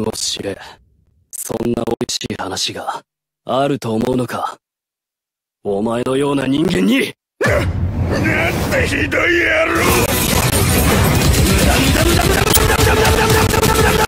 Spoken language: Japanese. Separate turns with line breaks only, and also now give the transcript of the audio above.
を知れ。そんな美味しい話があると思うのか。お前のような人間に。
なんてひどい野郎。